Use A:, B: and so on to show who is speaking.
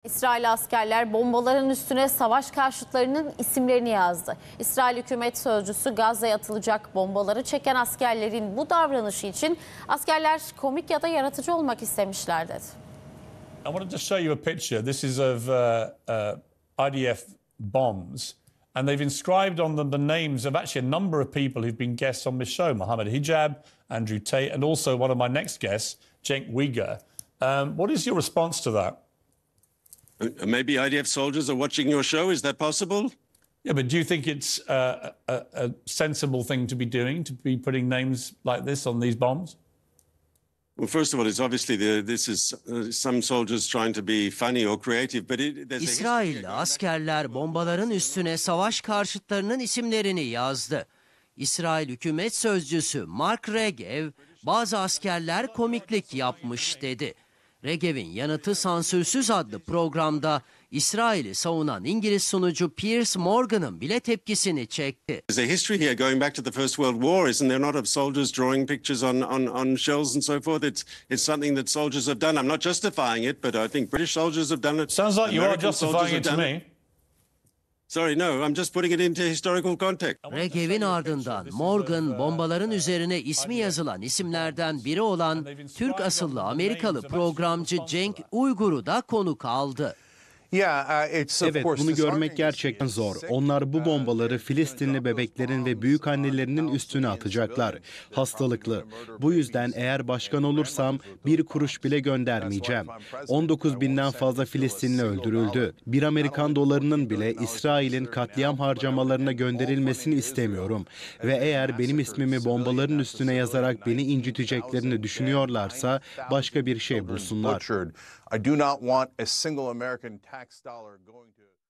A: İsrail askerler bombaların üstüne savaş karşıtlarının isimlerini yazdı. İsrail hükümet sözcüsü Gazze'ye atılacak bombaları çeken askerlerin bu davranışı için askerler komik ya da yaratıcı olmak istemişler dedi.
B: I wanted to show you a picture. This is of IDF bombs, and they've inscribed on them the names of actually a number of people who've been guests on this show: Mohammed Hijab, Andrew Tate, and also one of my next guests, Cenk Uygur. What is your response to that?
C: Maybe IDF soldiers are watching your show. Is that possible?
B: Yeah, but do you think it's a sensible thing to be doing, to be putting names like this on these bombs?
C: Well, first of all, it's obviously this is some soldiers trying to be funny or creative, but there's a
D: İsrailli askerler bombaların üstüne savaş karşıtlarının isimlerini yazdı. İsrail hükümet sözcüsü Mark Regev, bazı askerler komiklik yapmış dedi. Regev'in yanıtı Sansürsüz adlı programda İsrail'i savunan İngiliz sunucu Piers Morgan'ın bile tepkisini çekti.
C: There's a history here going back to the First World War, isn't there not, of soldiers drawing pictures on shells and so forth? It's something that soldiers have done. I'm not justifying it, but I think British soldiers have done it.
B: Sounds like you are
C: American
B: justifying it to
C: soldiers have done
B: me.
C: Sorry, no, I'm just putting it into historical context.
D: Regev'in ardından Morgan bombaların üzerine ismi yazılan isimlerden biri olan Türk asıllı Amerikalı programcı Cenk Uygur'u da konuk aldı.
E: Evet, bunu görmek gerçekten zor. Onlar bu bombaları Filistinli bebeklerin ve büyükannelerinin üstüne atacaklar. Hastalıklı. Bu yüzden eğer başkan olursam bir kuruş bile göndermeyeceğim. 19 binden fazla Filistinli öldürüldü. Bir Amerikan dolarının bile İsrail'in katliam harcamalarına gönderilmesini istemiyorum. Ve eğer benim ismimi bombaların üstüne yazarak beni inciteceklerini düşünüyorlarsa başka bir şey bulsunlar.
F: I do not want a single American tax dollar going to